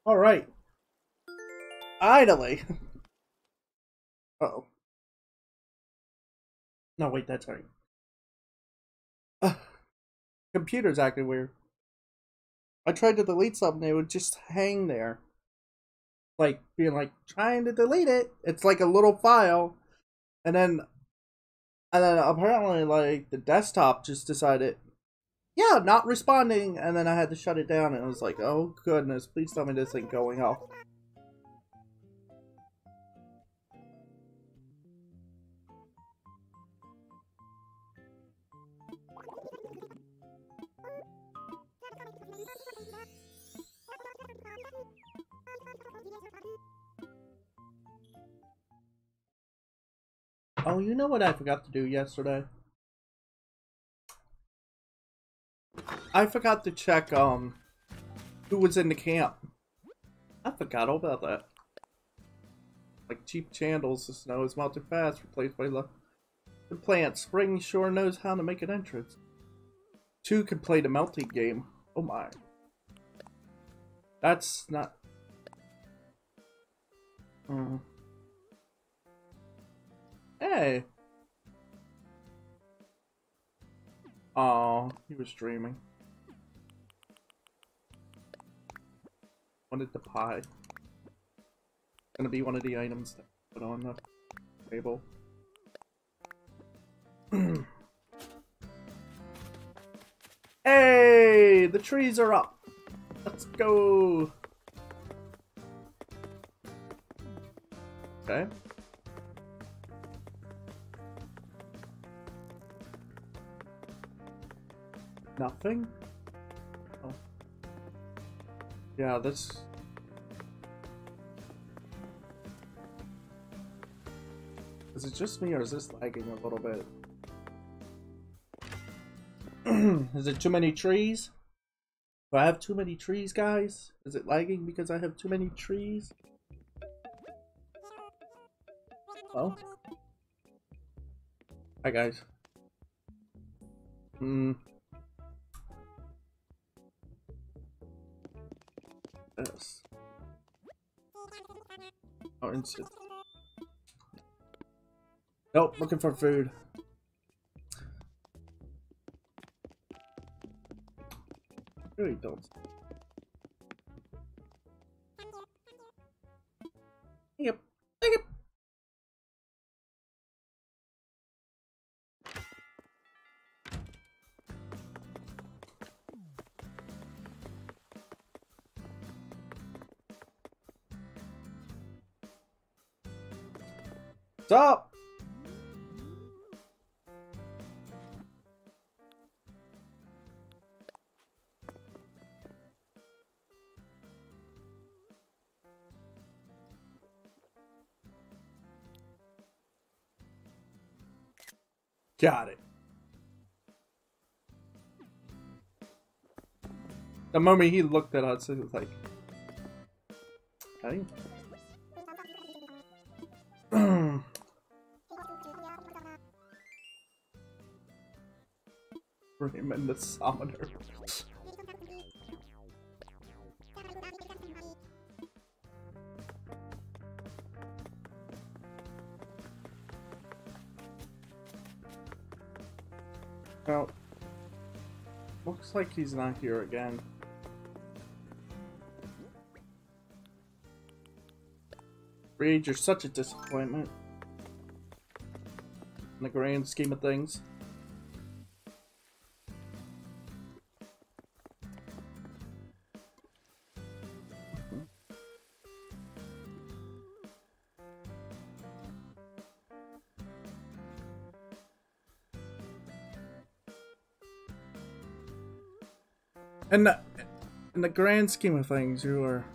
All right. Finally. Uh-oh. No, wait, that's right. Uh, computer's acting weird. I tried to delete something, it would just hang there. Like, being like, trying to delete it. It's like a little file. And then, apparently, like, the desktop just decided, yeah, not responding. And then I had to shut it down, and it was like, oh, goodness, please tell me this ain't going off. Oh, you know what I forgot to do yesterday? I forgot to check, who was in the camp. I forgot all about that. Like cheap chandles, the snow is melting fast, replaced by the plant. Spring sure knows how to make an entrance. Two can play the melting game. Oh my. That's not... Hey! Oh, he was dreaming. Wanted the pie. Gonna be one of the items that I put on the table. Hey! The trees are up! Let's go! Okay. Nothing? Oh. Yeah, this... Is it just me or is this lagging a little bit? Is it too many trees? Do I have too many trees, guys? Is it lagging because I have too many trees? Oh. Hi, guys. Yes. Oh, instant. Nope, looking for food. Really don't. Yep. Yep. Stop! Got it. The moment he looked at us, it was like, okay. Bring him in the summoner. Well, looks like he's not here again. Reed, you're such a disappointment. In the grand scheme of things. In the grand scheme of things, you are...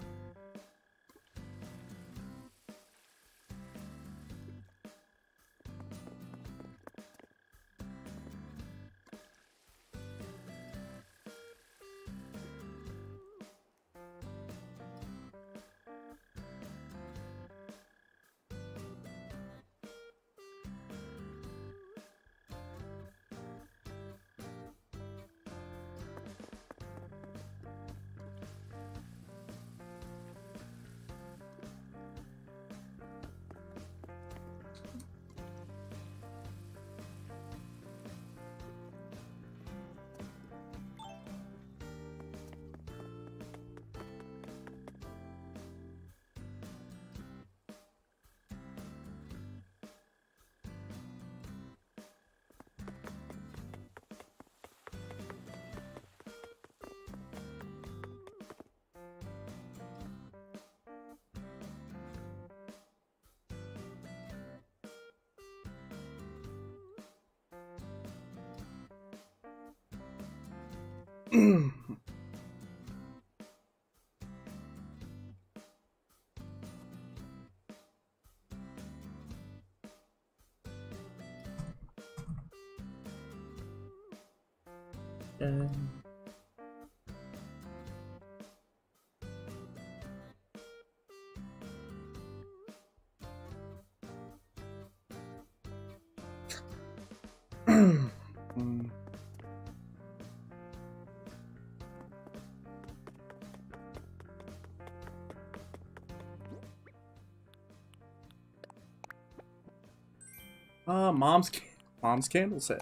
mom's candle set.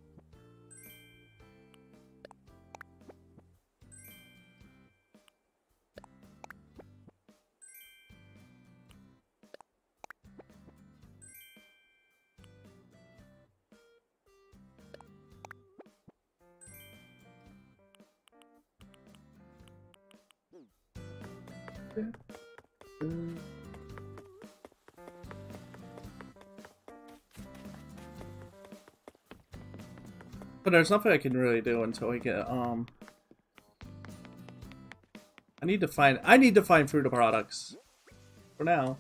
But there's nothing I can really do until I get I need to find food products. For now.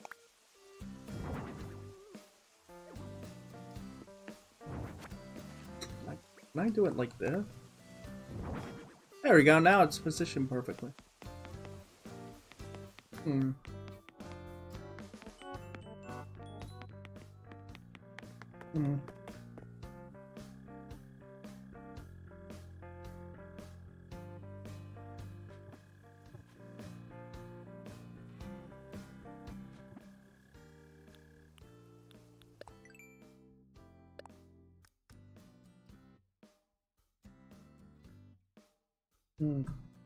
Can I do it like this? There we go, now it's positioned perfectly. Hmm. Hmm. Hmm.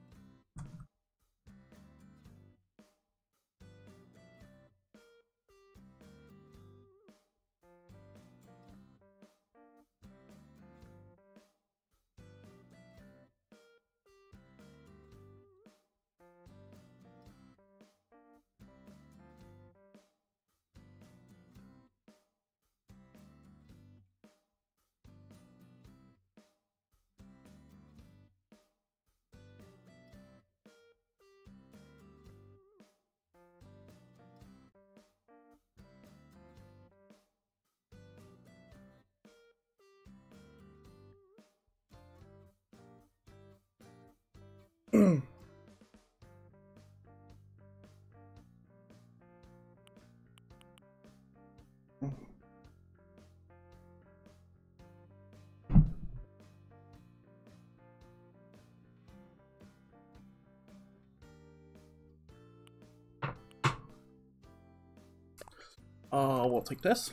We'll take this.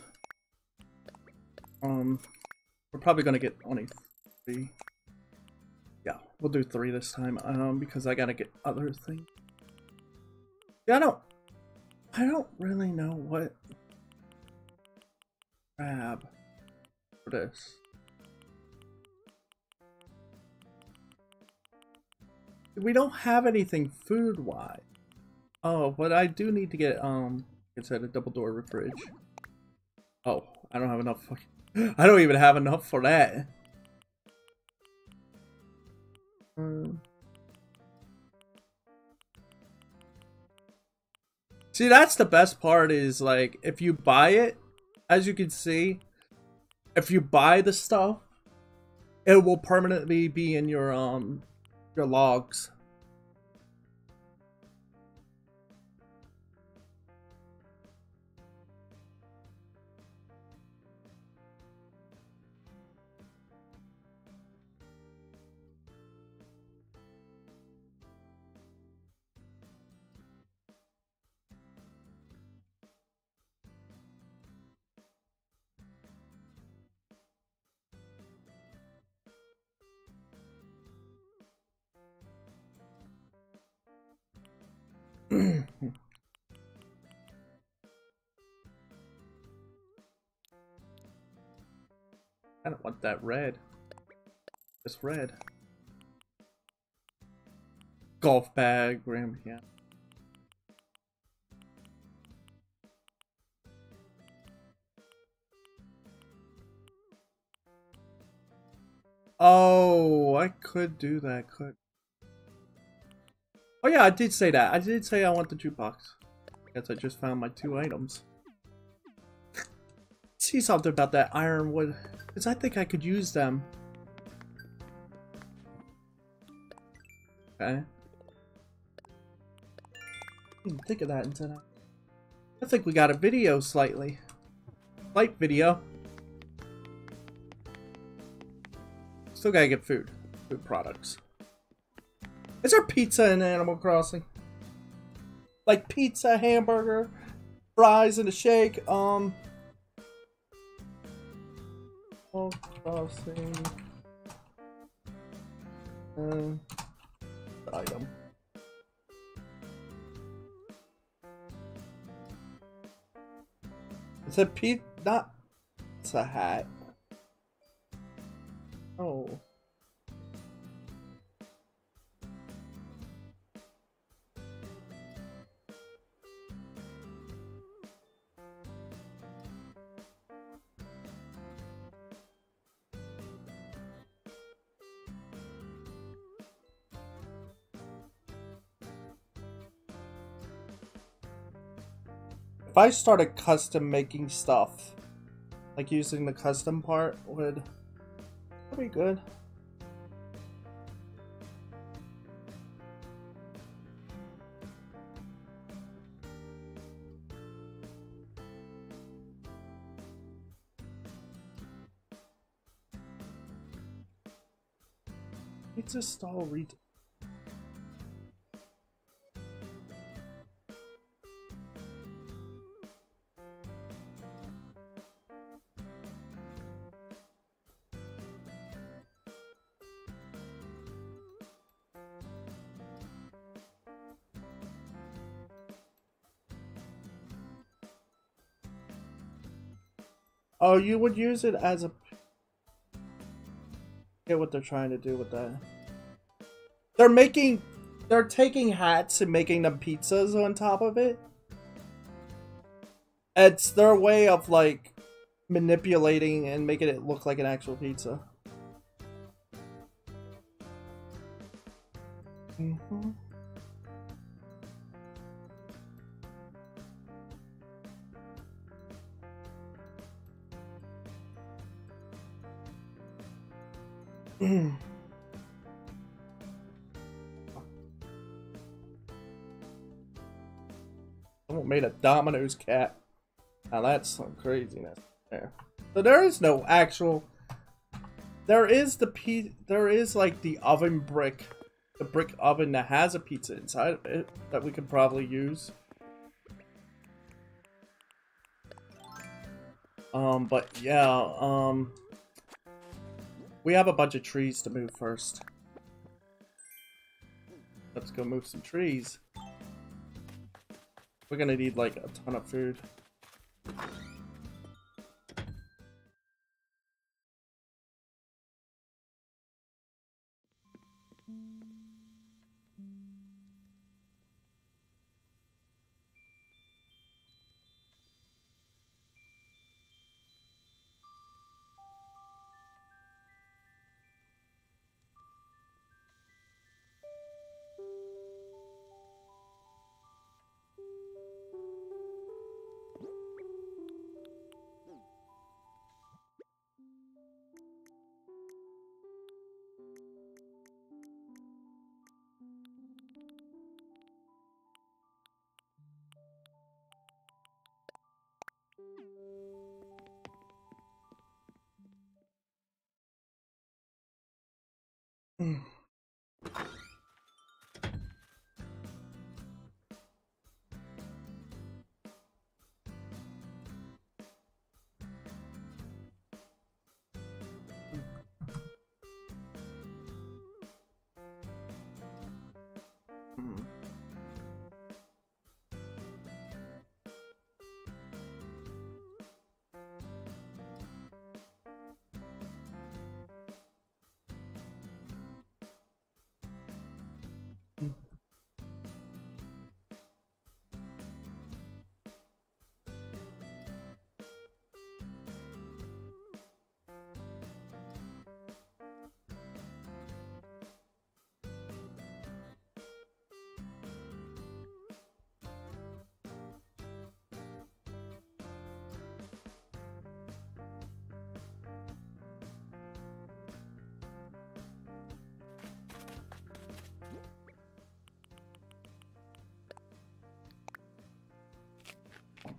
We're probably gonna get only 3. Yeah, we'll do 3 this time. Because I gotta get other things. Yeah, I don't really know what grab for this. We don't have anything food-wise. Oh, but I do need to get it's at a double door fridge. Oh, I don't have enough fucking I don't even have enough for that. See, that's the best part is like if you buy it, as you can see, if you buy the stuff, it will permanently be in your logs. I don't want that red. It's red. Golf bag, grand piano. Oh, I could do that, could. Oh yeah, I did say that. I did say I want the jukebox. I guess I just found my 2 items. See something about that ironwood, because I think I could use them. Okay. Didn't think of that until now. I think we got a video slightly. Light video. Still gotta get food. Food products. Is there pizza in Animal Crossing? Like pizza, hamburger, fries, and a shake. Animal Crossing. Item. It's a not Pizza Hut. Oh. If I started custom making stuff, like using the custom part, would be good. Pizza stall retail. Oh, you would use it as a... Get what they're trying to do with that. They're taking hats and making them pizzas on top of it. It's their way of like manipulating and making it look like an actual pizza. Mm-hmm. Someone made a Domino's cat. Now that's some craziness there. So there is no actual. There is like the oven brick, the brick oven that has a pizza inside of it that we could probably use. But yeah, we have a bunch of trees to move first. Let's go move some trees. We're gonna need like a ton of food.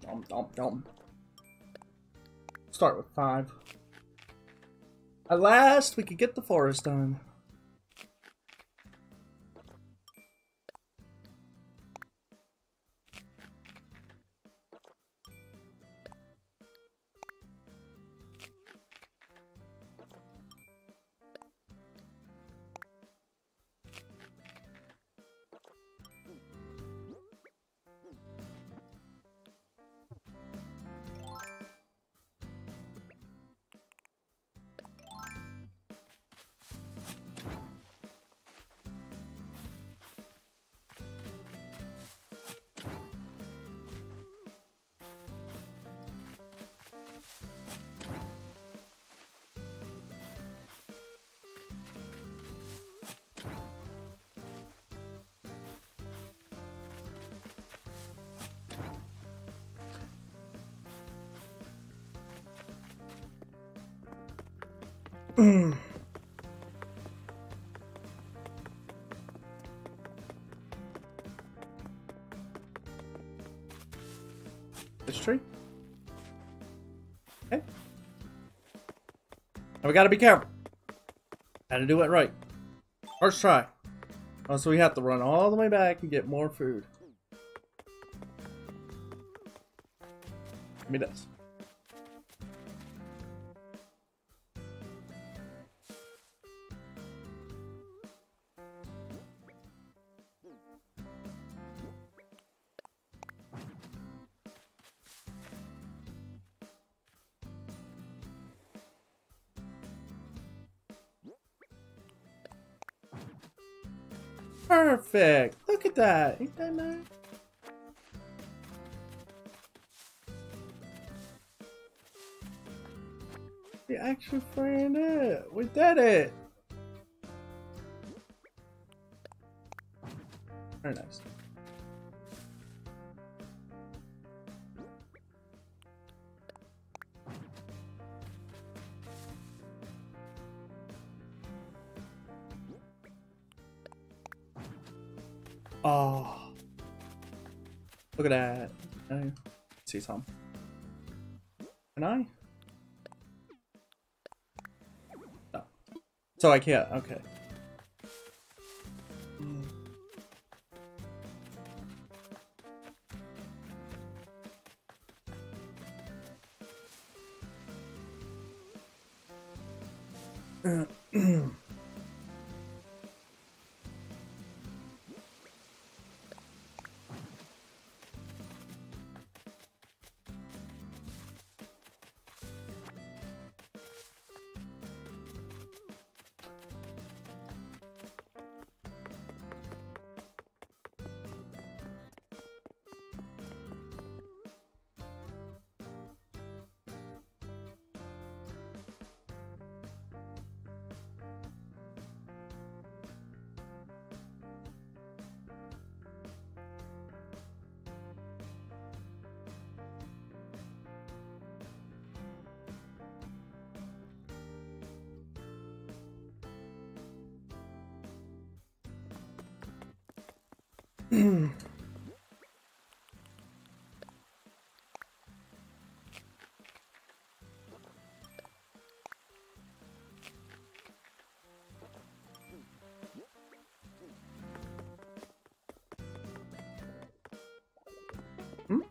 Start with 5. At last, we could get the forest done. This tree? Okay. Now we gotta be careful. Gotta do it right. First try. Oh, so we have to run all the way back and get more food. Give me this. Perfect. Look at that. Ain't that nice? We actually ran it. We did it. Very nice. Oh, look at that. Can I see some? Can I? No. So I can't. Okay. Hmm?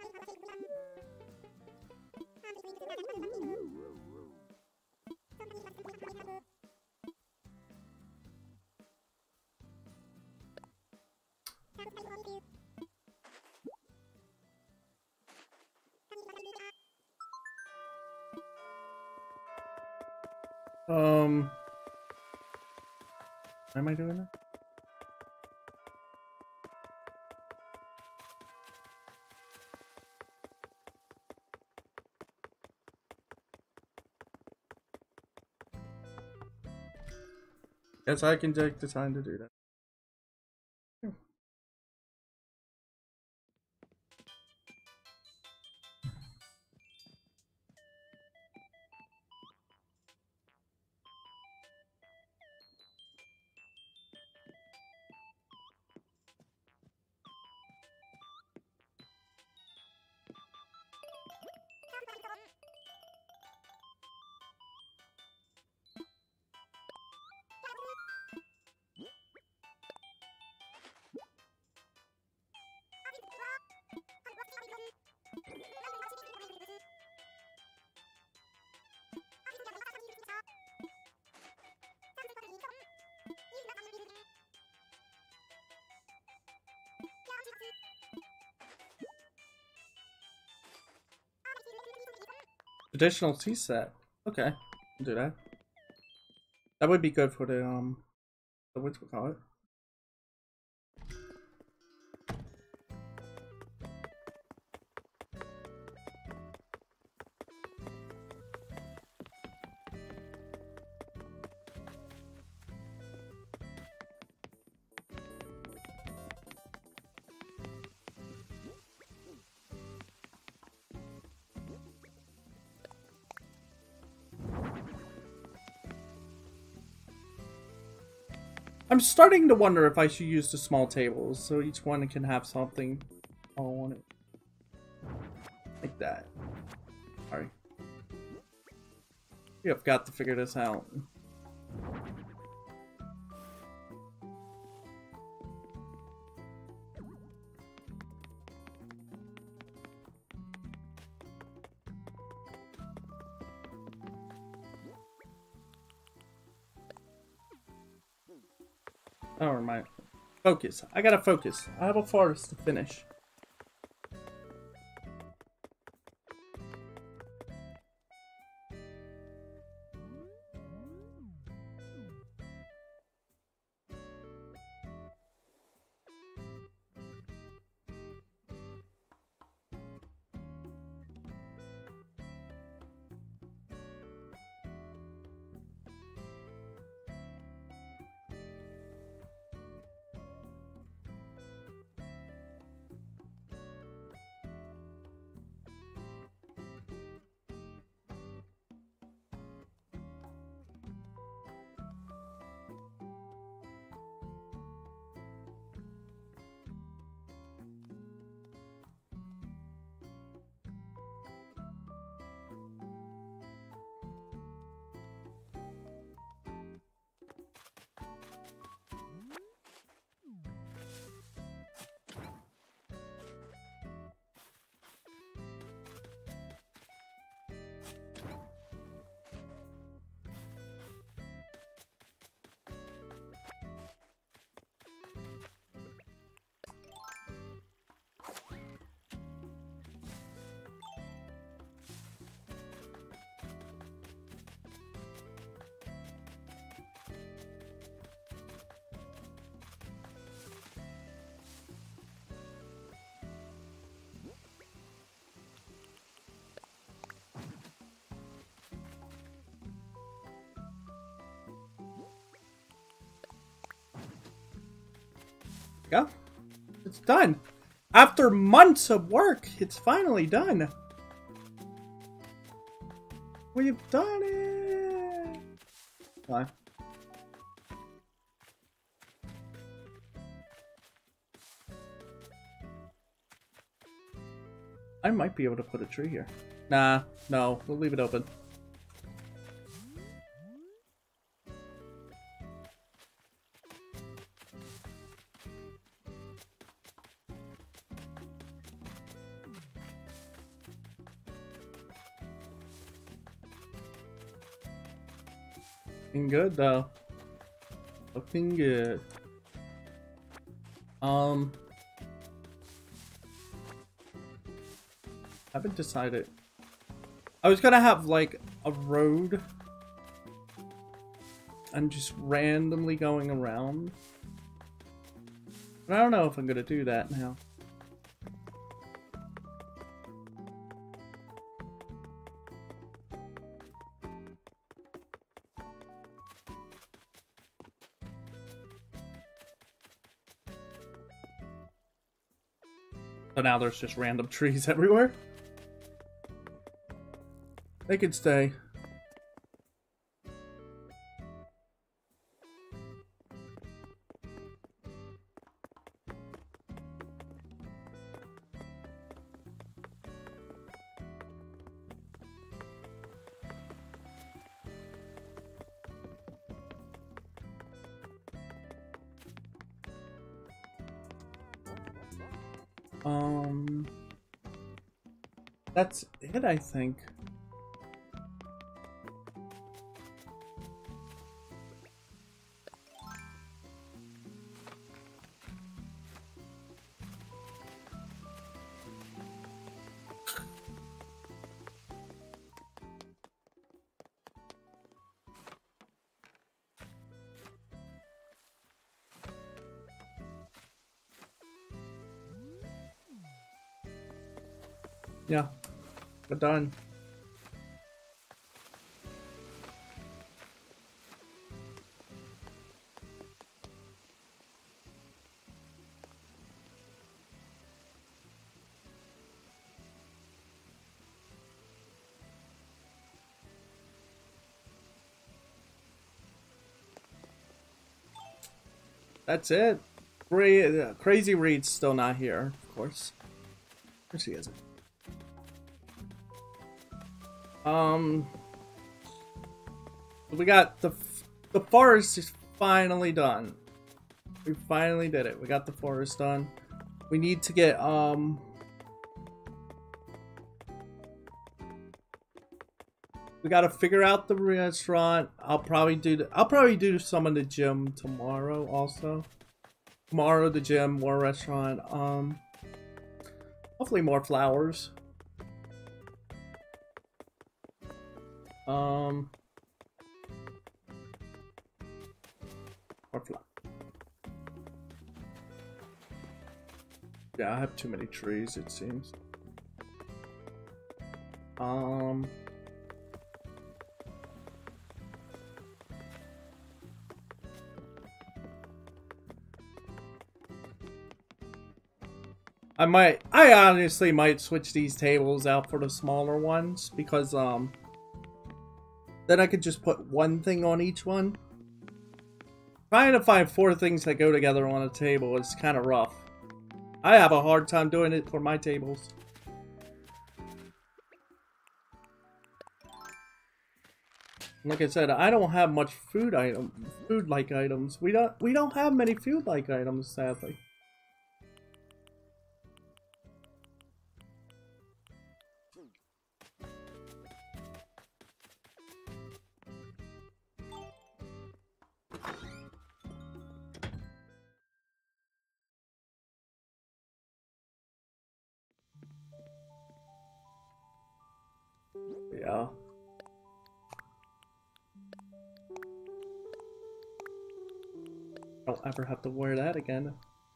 Why am I doing that? Yes, I can take the time to do that. Traditional tea set. Okay, I'll do that. That would be good for the what's we call it? I'm starting to wonder if I should use the small tables so each one can have something all on it. Like that. Sorry. We have got to figure this out. Oh, my focus. I gotta focus. I have a forest to finish. Go. It's done. After months of work, it's finally done. We've done it. Bye. I might be able to put a tree here. Nah, no, we'll leave it open. Looking good though. Looking good. Haven't decided. I was gonna have like a road and just randomly going around. But I don't know if I'm gonna do that now. So now there's just random trees everywhere. They could stay. That's it, I think. Yeah, we're done. That's it. Crazy Reed's still not here, of course. Of course he isn't. We got the forest is finally done. We finally did it. We got the forest done. We need to get we gotta figure out the restaurant. I'll probably do some of the gym tomorrow also. Tomorrow the gym, more restaurant. Hopefully more flowers. More flowers. Yeah, I have too many trees, it seems. I honestly might switch these tables out for the smaller ones because then I could just put one thing on each one. Trying to find 4 things that go together on a table is kind of rough. I have a hard time doing it for my tables. Like I said, I don't have much food-like items. We don't have many food-like items, sadly. Yeah. Don't ever have to wear that again.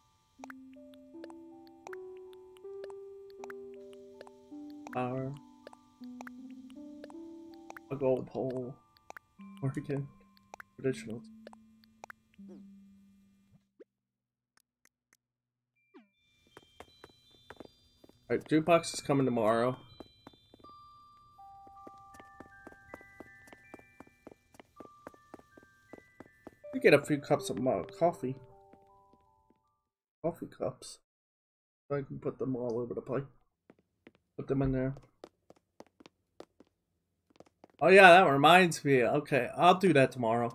Power. A gold pole. Oregon. Traditional. Alright, jukebox is coming tomorrow. We get a few cups of coffee. Coffee cups. So I can put them all over the place. Put them in there. Oh yeah, that reminds me. Okay, I'll do that tomorrow.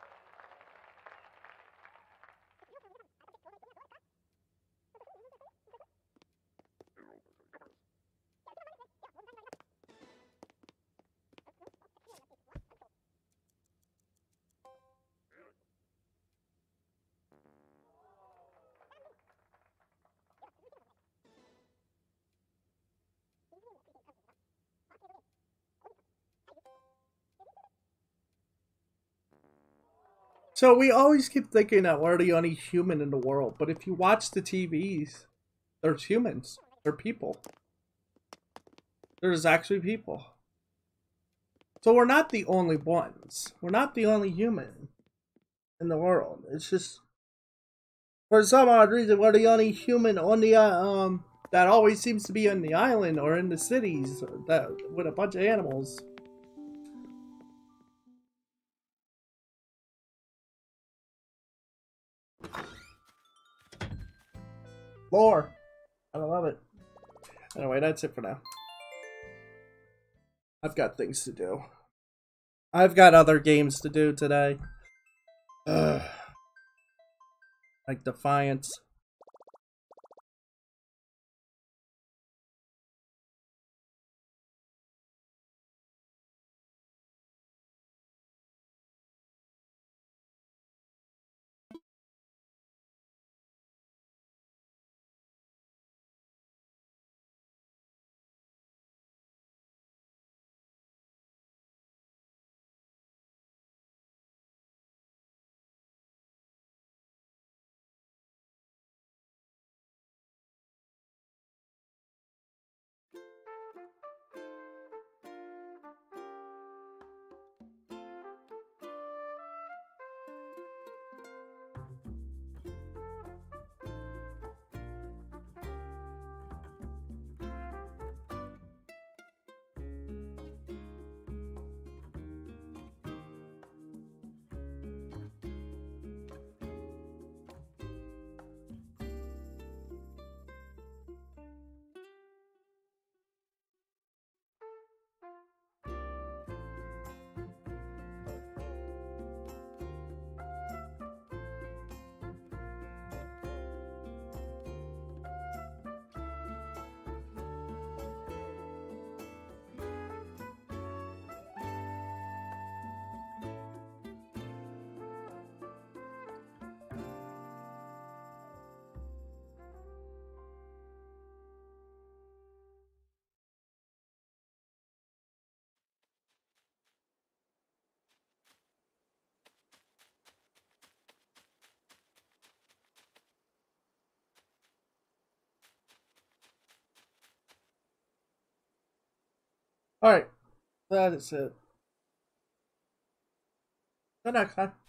So we always keep thinking that we're the only human in the world, but if you watch the TVs, there's humans. They're people. There's actually people. So we're not the only ones. We're not the only human in the world. It's just for some odd reason we're the only human on the that always seems to be on the island or in the cities that with a bunch of animals. Lore. I love it. Anyway, that's it for now. I've got things to do. I've got other games to do today. Ugh. Like Defiance. Alright, that is it. Till next time.